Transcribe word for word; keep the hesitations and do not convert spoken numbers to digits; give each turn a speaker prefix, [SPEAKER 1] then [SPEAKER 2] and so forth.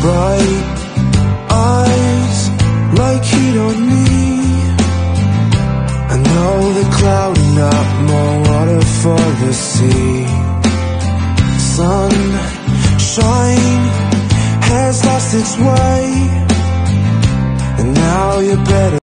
[SPEAKER 1] bright eyes like heat on me. I know they're clouding up more water for the sea. Sunshine has lost its way, and now you're better